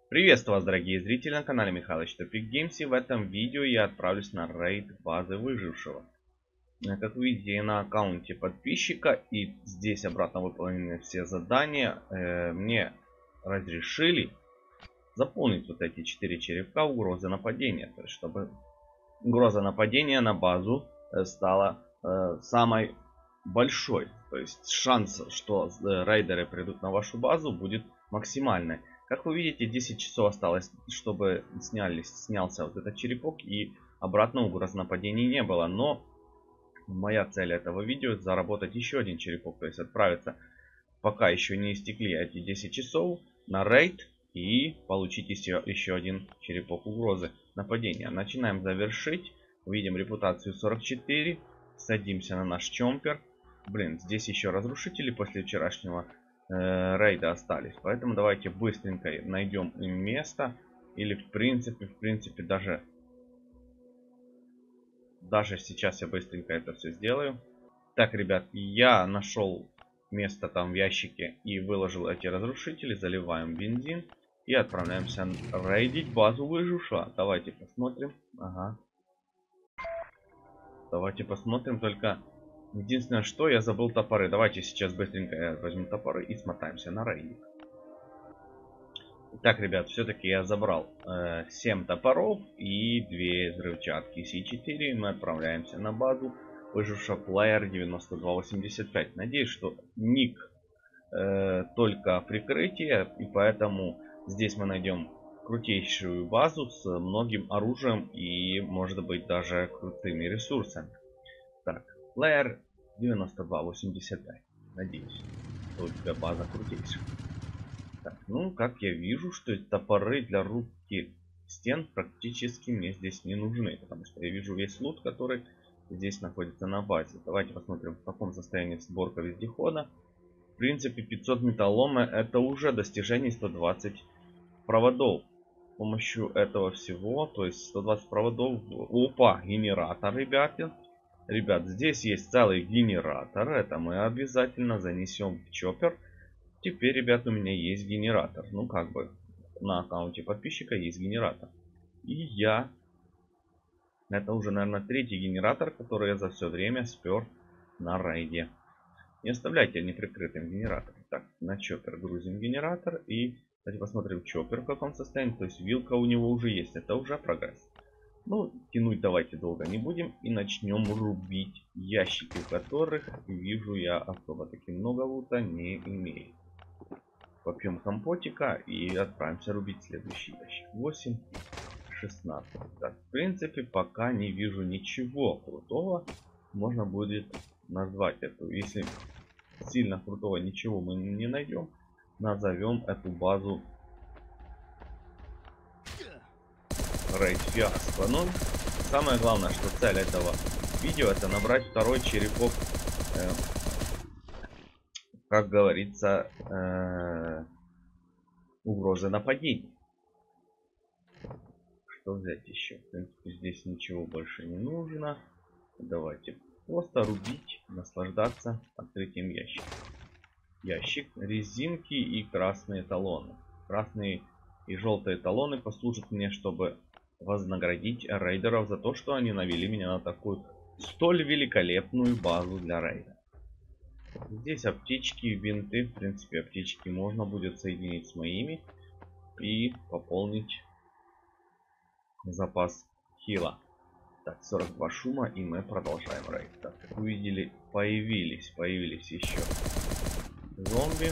Приветствую вас, дорогие зрители, на канале Михалыч Топик Геймс, и в этом видео я отправлюсь на рейд базы выжившего. Как вы видите, я на аккаунте подписчика, и здесь обратно выполнены все задания. Мне разрешили заполнить вот эти 4 черепка угрозы нападения, то есть чтобы угроза нападения на базу стала самой большой. То есть шанс, что рейдеры придут на вашу базу, будет максимальный. Как вы видите, 10 часов осталось, чтобы снялся вот этот черепок, и обратно угрозы нападений не было. Но моя цель этого видео заработать еще один черепок, то есть отправиться, пока еще не истекли эти 10 часов, на рейд и получить еще один черепок угрозы нападения. Начинаем завершить. Видим репутацию 44. Садимся на наш чомпер. Блин, здесь еще разрушители после вчерашнего рейда остались. Поэтому давайте быстренько найдем им место. Или в принципе даже сейчас я быстренько это все сделаю. Так, ребят, я нашел место там в ящике и выложил эти разрушители. Заливаем бензин и отправляемся рейдить базу выжившего. Давайте посмотрим. Ага. Давайте посмотрим. Только единственное, что я забыл топоры. Давайте сейчас быстренько я возьму топоры и смотаемся на рейд. Так, ребят, все-таки я забрал 7 топоров и 2 взрывчатки С4. Мы отправляемся на базу выжившего плеер 9285. Надеюсь, что ник только прикрытие, и поэтому здесь мы найдем крутейшую базу с многим оружием и, может быть, даже крутыми ресурсами. Так, плеер 9285. Надеюсь, что у тебя база крутейшая. Так, ну, как я вижу, что топоры для рубки стен практически мне здесь не нужны, потому что я вижу весь лут, который здесь находится на базе. Давайте посмотрим, в каком состоянии сборка вездехода. В принципе, 500 металлома это уже достижение 120 проводов. С помощью этого всего, то есть 120 проводов. Опа, генератор, ребята. Ребят, здесь есть целый генератор. Это мы обязательно занесем в чоппер. Теперь, ребят, у меня есть генератор. Ну, как бы, на аккаунте подписчика есть генератор. И я... Это уже, наверное, третий генератор, который я за все время спер на рейде. Не оставляйте неприкрытым генератор. Так, на чоппер грузим генератор. И давайте посмотрим чоппер в каком состоянии. То есть вилка у него уже есть. Это уже прогресс. Ну, тянуть давайте долго не будем. И начнем рубить ящики, в которых, вижу я, особо таки много лута не имеет. Попьем компотика и отправимся рубить следующий ящик. 8, 16. Так, в принципе, пока не вижу ничего крутого. Можно будет назвать эту. Если сильно крутого ничего мы не найдем, назовем эту базу Рейд Фиаско. Но самое главное, что цель этого видео, это набрать второй черепок, как говорится, угрозы нападений. Что взять еще? В принципе, здесь ничего больше не нужно. Давайте просто рубить, наслаждаться открытием ящика. Ящик, резинки и красные талоны. Красные и желтые талоны послужат мне, чтобы вознаградить рейдеров за то, что они навели меня на такую столь великолепную базу для рейда. Здесь аптечки и бинты. В принципе, аптечки можно будет соединить с моими и пополнить запас хила. Так, 42 шума, и мы продолжаем рейд. Так, как вы видели, появились еще зомби.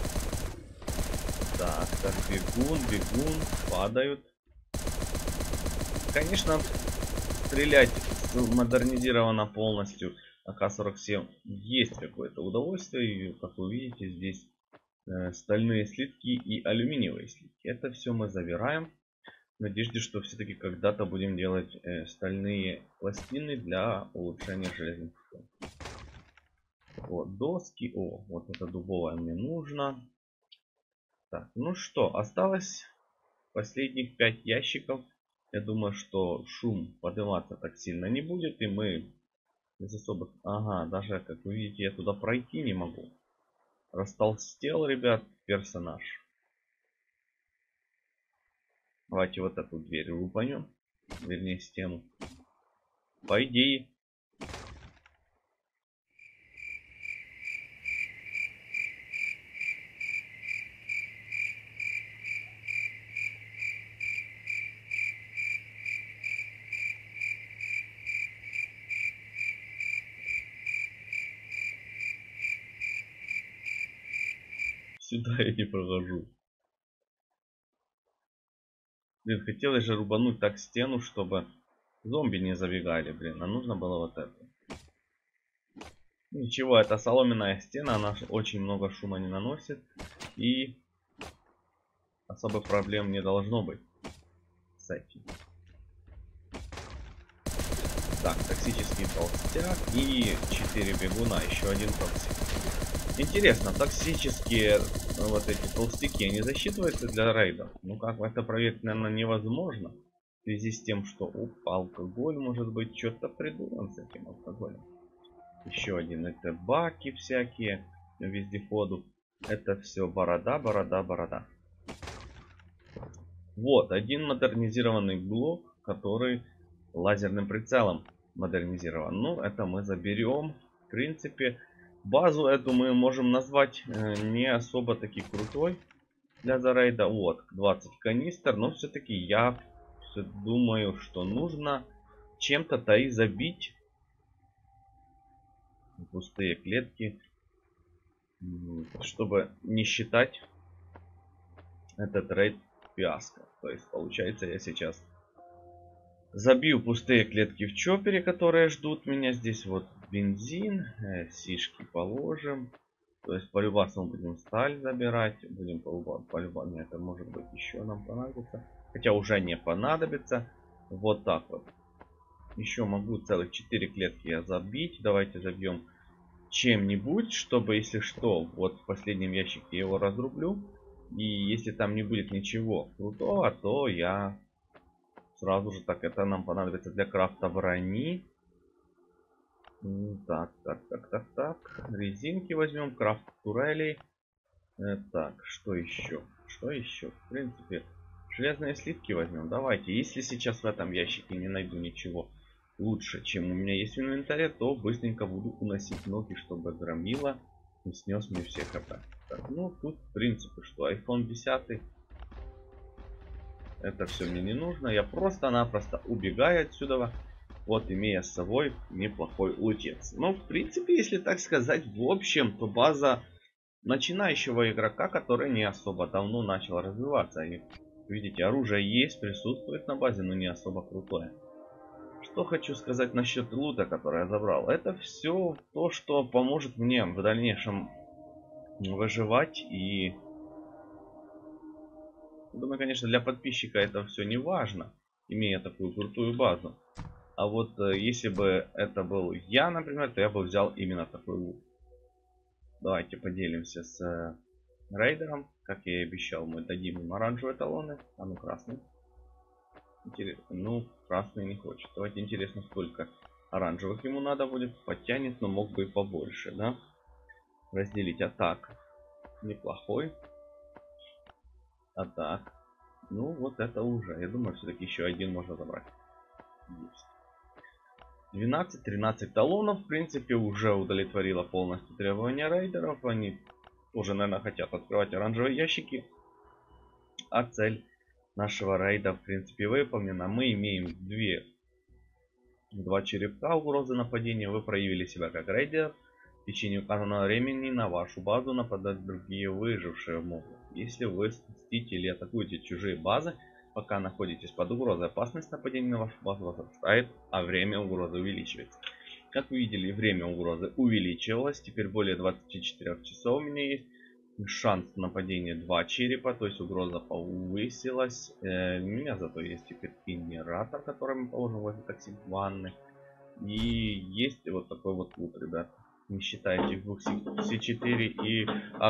Так, бегун, падают. Конечно, стрелять модернизировано полностью АК-47 есть какое-то удовольствие. И, как вы видите, здесь стальные слитки и алюминиевые слитки. Это все мы забираем. В надежде, что все-таки когда-то будем делать стальные пластины для улучшения железных школ. Вот, доски. О, вот это дубовое мне нужно. Так, ну что, осталось последних 5 ящиков. Я думаю, что шум подниматься так сильно не будет. И мы без особых... Ага, даже, как вы видите, я туда пройти не могу. Растолстел, ребят, персонаж. Давайте вот эту дверь рубанем. Вернее, стену. По идее. Сюда я не прохожу. Блин, хотелось же рубануть так стену, чтобы зомби не забегали, блин. А нужно было вот это. Ничего, это соломенная стена, она очень много шума не наносит. И особых проблем не должно быть с этим. Так, токсический толстяк и 4 бегуна, еще один токсик. Интересно, токсические вот эти толстяки, они засчитываются для рейдов? Ну как, это проверить, наверное, невозможно. В связи с тем, что алкоголь, может быть, что-то придуман с этим алкоголем. Еще один, это баки всякие, вездеходу. Это все борода, борода, борода. Вот, один модернизированный блок, который лазерным прицелом модернизирован. Ну, это мы заберем. В принципе, базу эту мы можем назвать не особо таки крутой для зарейда. Вот, 20 канистр. Но все-таки я думаю, что нужно чем-то-то и забить пустые клетки, чтобы не считать этот рейд фиаско. То есть, получается, я сейчас забью пустые клетки в чопере, которые ждут меня. Здесь вот бензин, сишки положим. То есть по-любому будем сталь забирать. Будем по-любому, это может быть еще нам понадобится. Хотя уже не понадобится. Вот так вот. Еще могу целых 4 клетки я забить. Давайте забьем чем-нибудь, чтобы, если что, вот в последнем ящике я его разрублю. И если там не будет ничего крутого, то я сразу же, так, это нам понадобится для крафта брони. Так. Резинки возьмем, крафт турелей. Так, что еще? Что еще? В принципе, железные слитки возьмем. Давайте. Если сейчас в этом ящике не найду ничего лучше, чем у меня есть в инвентаре, то быстренько буду уносить ноги, чтобы громила не снес мне все хп. Так, ну тут в принципе что, iPhone 10. Это все мне не нужно. Я просто-напросто убегаю отсюда. Вот, имея с собой неплохой лутец. Но, в принципе, если так сказать, в общем, то база начинающего игрока, который не особо давно начал развиваться. И, видите, оружие есть, присутствует на базе, но не особо крутое. Что хочу сказать насчет лута, который я забрал. Это все то, что поможет мне в дальнейшем выживать. И думаю, конечно, для подписчика это все не важно, имея такую крутую базу. А вот если бы это был я, например, то я бы взял именно такой лут. Давайте поделимся с рейдером. Как я и обещал, мы дадим им оранжевые талоны. А ну красный. Интересно. Ну, красный не хочет. Давайте интересно, сколько оранжевых ему надо будет. Подтянет, но мог бы и побольше, да? Разделить. А так. Неплохой. А так. Ну, вот это уже. Я думаю, все-таки еще один можно забрать. Есть. 12-13 талонов, в принципе, уже удовлетворило полностью требования рейдеров. Они тоже, наверное, хотят открывать оранжевые ящики. А цель нашего рейда, в принципе, выполнена. Мы имеем два черепка угрозы нападения. Вы проявили себя как рейдер. В течение указанного времени на вашу базу нападают другие выжившие могут. Если вы мстите или атакуете чужие базы, пока находитесь под угрозой, опасность нападения на вашу базу возрастает, а время угрозы увеличивается. Как вы видели, время угрозы увеличилось. Теперь более 24 часов у меня есть. Шанс нападения 2 черепа, то есть угроза повысилась. У меня зато есть теперь генератор, который мы положим возле токсик ванны. И есть вот такой вот лут, ребят. Не считая этих двух С4 и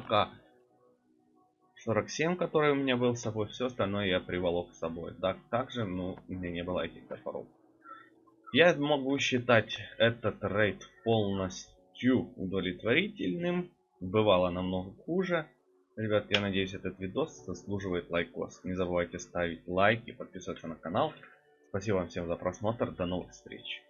АК-47, который у меня был с собой. Все остальное я приволок с собой. Также, ну, у меня не было этих топоров. Я могу считать этот рейд полностью удовлетворительным. Бывало намного хуже. Ребят, я надеюсь, этот видос заслуживает лайкос. Не забывайте ставить лайки, подписываться на канал. Спасибо вам всем за просмотр. До новых встреч.